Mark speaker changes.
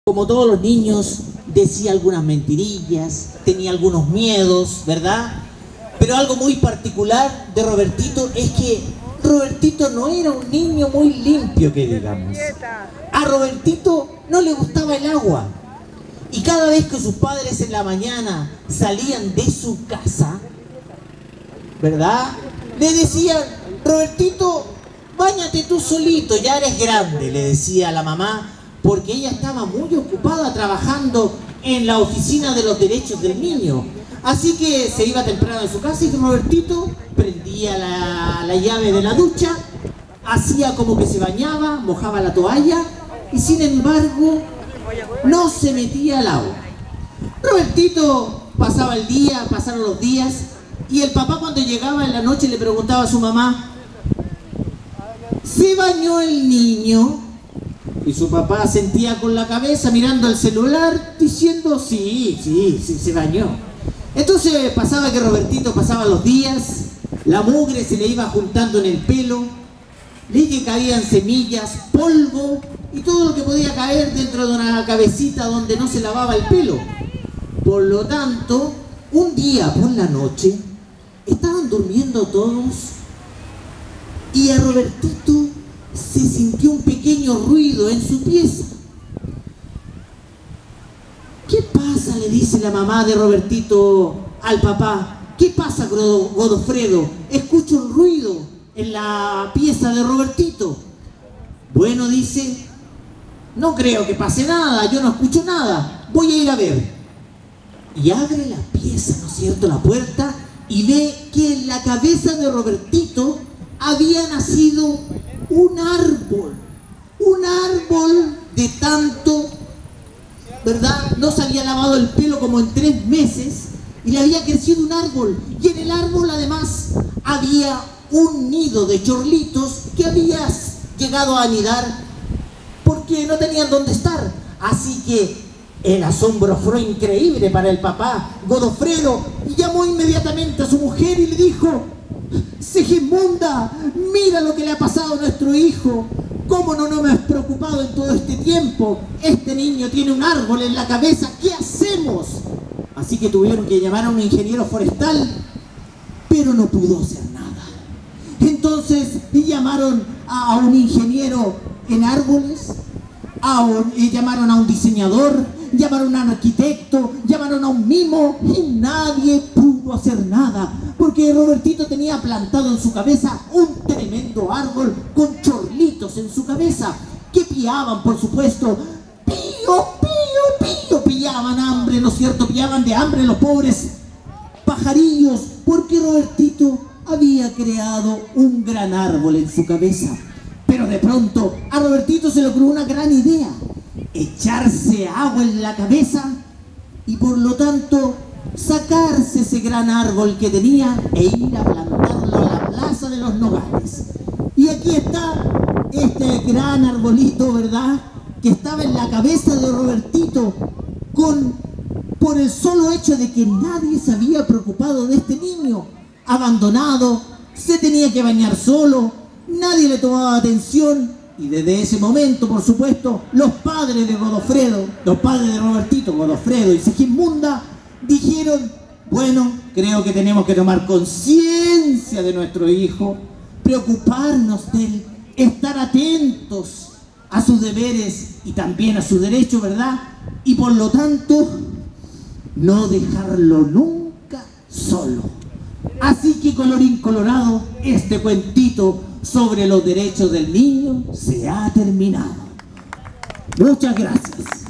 Speaker 1: Como todos los niños, decía algunas mentirillas, tenía algunos miedos, ¿verdad? Pero algo muy particular de Robertito es que Robertito no era un niño muy limpio, que digamos. A Robertito no le gustaba el agua. Y cada vez que sus padres en la mañana salían de su casa, ¿verdad? Le decían: Robertito, báñate tú solito, ya eres grande, le decía a la mamá, porque ella estaba muy ocupada trabajando en la oficina de los derechos del niño. Así que se iba temprano de su casa y Robertito prendía la llave de la ducha, hacía como que se bañaba, mojaba la toalla y sin embargo no se metía al agua. Robertito pasaba el día, pasaron los días y el papá cuando llegaba en la noche le preguntaba a su mamá: ¿se bañó el niño? Y su papá sentía con la cabeza mirando al celular diciendo: sí, se bañó. Entonces pasaba que Robertito pasaba los días, la mugre se le iba juntando en el pelo, le caían semillas, polvo y todo lo que podía caer dentro de una cabecita donde no se lavaba el pelo. Por lo tanto, un día por la noche estaban durmiendo todos y a Robertito se sintió un pequeño ruido en su pieza. ¿Qué pasa?, le dice la mamá de Robertito al papá. ¿Qué pasa, Godofredo? Escucho un ruido en la pieza de Robertito. Bueno, dice, no creo que pase nada, yo no escucho nada, voy a ir a ver. Y abre la pieza, ¿no es cierto?, la puerta, y ve que en la cabeza de Robertito había nacido un árbol de tanto, ¿verdad? No se había lavado el pelo como en 3 meses y le había crecido un árbol. Y en el árbol además había un nido de chorlitos que había llegado a anidar porque no tenían dónde estar. Así que el asombro fue increíble para el papá Godofredo y llamó inmediatamente a su mujer y le dijo: Segismunda, mira lo que le ha pasado a nuestro hijo. ¿Cómo no me has preocupado en todo este tiempo? Este niño tiene un árbol en la cabeza, ¿qué hacemos? Así que tuvieron que llamar a un ingeniero forestal, pero no pudo hacer nada. Entonces llamaron a un ingeniero en árboles, llamaron a un diseñador, llamaron a un arquitecto, llamaron a un mimo y nadie pudo hacer nada, porque Robertito tenía plantado en su cabeza un tremendo árbol con chorlitos en su cabeza, que piaban, por supuesto, pío, pío, pío, pillaban hambre, ¿no es cierto? Pillaban de hambre los pobres pajarillos, porque Robertito había creado un gran árbol en su cabeza. Pero de pronto a Robertito se le ocurrió una gran idea: echarse agua en la cabeza y por lo tanto sacarse ese gran árbol que tenía e ir a plantarlo a la plaza de los Nogales. Y aquí está este gran arbolito, ¿verdad?, que estaba en la cabeza de Robertito por el solo hecho de que nadie se había preocupado de este niño abandonado, se tenía que bañar solo, nadie le tomaba atención. Y desde ese momento, por supuesto, los padres de Godofredo, los padres de Robertito, Godofredo y Segismunda, dijeron: bueno, creo que tenemos que tomar conciencia de nuestro hijo, preocuparnos de él, estar atentos a sus deberes y también a su derecho, ¿verdad? Y por lo tanto, no dejarlo nunca solo. Así que, colorín colorado, este cuentito sobre los derechos del niño se ha terminado. Muchas gracias.